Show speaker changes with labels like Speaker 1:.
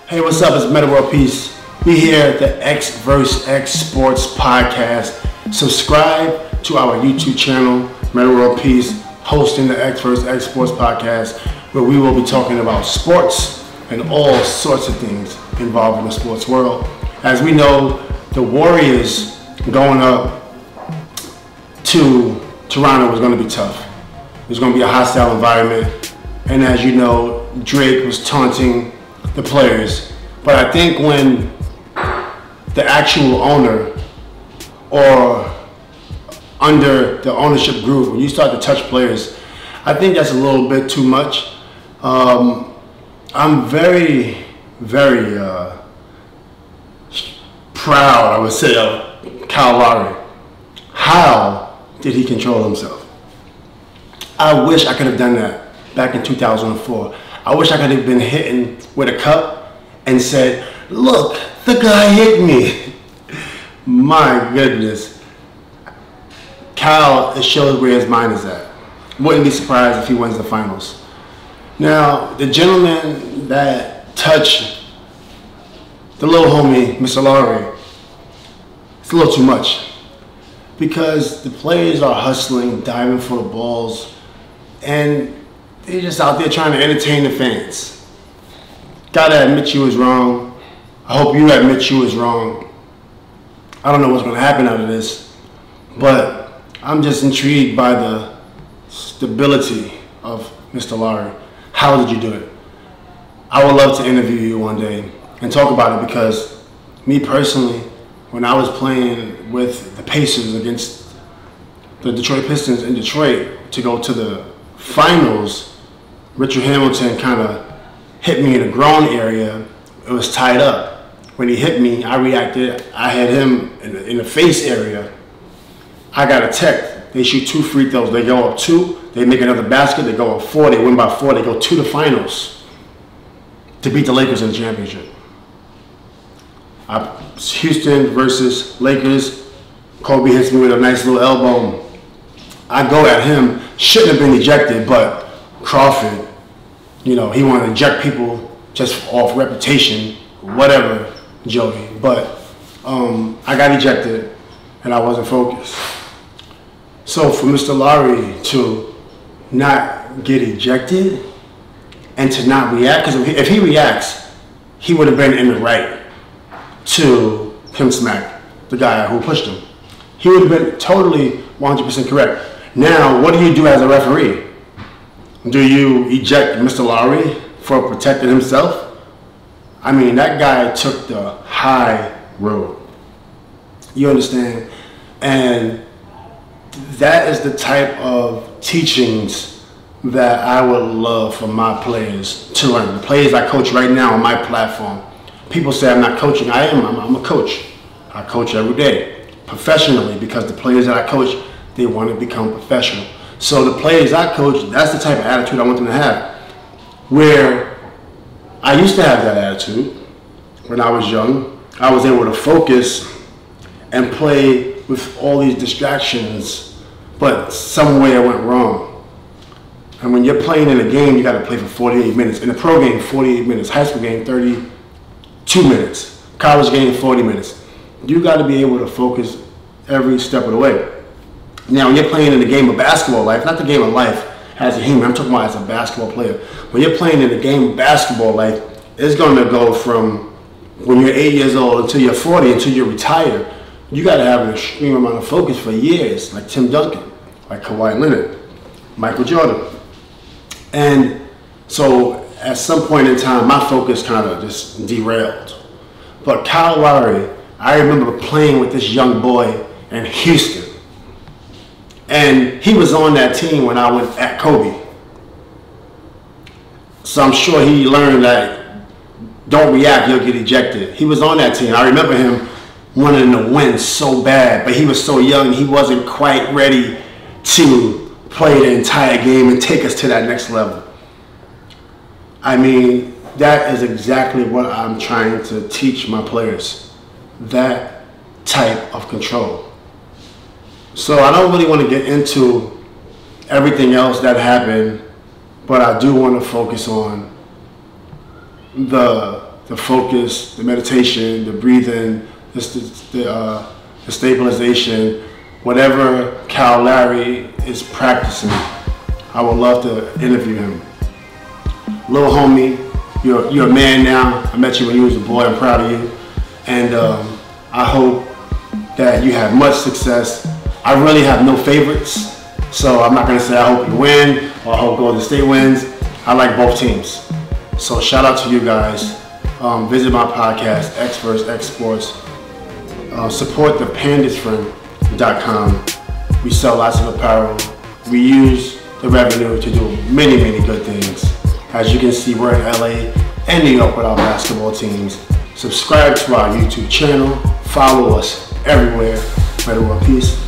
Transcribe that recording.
Speaker 1: Hey, what's up? It's Metta World Peace. We here at the XVsX Sports podcast. Subscribe to our YouTube channel, Metta World Peace, hosting the XVsX Sports podcast, where we will be talking about sports and all sorts of things involved in the sports world. As we know, the Warriors going up to Toronto was going to be tough. It was going to be a hostile environment. And as you know, Drake was taunting the players. But I think when the actual owner or under the ownership group, when you start to touch players, I think that's a little bit too much. I'm very, very proud, I would say, of Kyle Lowry. How did he control himself? I wish I could have done that back in 2004. I wish I could have been hitting with a cup and said, look, the guy hit me. My goodness. Kyle, it shows where his mind is at. Wouldn't be surprised if he wins the finals. Now, the gentleman that touched the little homie, Mr. Lowry, it's a little too much. Because the players are hustling, diving for the balls, and they're just out there trying to entertain the fans. Gotta admit you was wrong. I hope you admit you was wrong. I don't know what's gonna happen out of this, but I'm just intrigued by the stability of Mr. Lowry. How did you do it? I would love to interview you one day and talk about it, because me personally, when I was playing with the Pacers against the Detroit Pistons in Detroit to go to the finals, Richard Hamilton kind of hit me in a groin area. It was tied up. When he hit me, I reacted. I had him in the face area. I got a tech. They shoot 2 free throws. They go up 2. They make another basket. They go up 4. They win by 4. They go to the finals to beat the Lakers in the championship. Houston versus Lakers. Kobe hits me with a nice little elbow. I go at him. Shouldn't have been ejected, but Crawford, you know, he wanted to eject people just off reputation, whatever, Joey. But I got ejected, and I wasn't focused. So for Mr. Lowry to not get ejected and to not react, because if he reacts, he would have been in the right to him smack the guy who pushed him. He would have been totally 100% correct. Now, what do you do as a referee? Do you eject Mr. Lowry for protecting himself? I mean, that guy took the high road. You understand? And that is the type of teachings that I would love for my players to learn. The players I coach right now on my platform. People say I'm not coaching. I am. I'm a coach. I coach every day professionally, because the players that I coach, they want to become professional. So the players I coach, that's the type of attitude I want them to have. Where I used to have that attitude when I was young. I was able to focus and play with all these distractions, but somewhere went wrong. And when you're playing in a game, you got to play for 48 minutes. In a pro game, 48 minutes. High school game, 32 minutes. College game, 40 minutes. You got to be able to focus every step of the way. Now, when you're playing in the game of basketball life, not the game of life as a human, I'm talking about as a basketball player. When you're playing in the game of basketball life, it's going to go from when you're 8 years old until you're 40, until you retire. You got to have an extreme amount of focus for years, like Tim Duncan, like Kawhi Leonard, Michael Jordan. And so at some point in time, my focus kind of just derailed. But Kyle Lowry, I remember playing with this young boy in Houston. And he was on that team when I went at Kobe. So I'm sure he learned that don't react, you'll get ejected. He was on that team. I remember him wanting to win so bad, but he was so young, he wasn't quite ready to play the entire game and take us to that next level. I mean, that is exactly what I'm trying to teach my players. That type of control. So I don't really want to get into everything else that happened, but I do want to focus on the the focus, the meditation, the breathing, the stabilization, whatever Lowry is practicing. I would love to interview him. Little homie, you're a man now. I met you when you was a boy. I'm proud of you. And I hope that you have much success. I really have no favorites, so I'm not going to say I hope you win or I hope Golden State wins. I like both teams. So shout out to you guys. Visit my podcast, XVsX Sports. Support the pandasfriend.com. We sell lots of apparel. We use the revenue to do many, many good things. As you can see, we're in LA and New York with our basketball teams. Subscribe to our YouTube channel. Follow us everywhere. Better world, peace.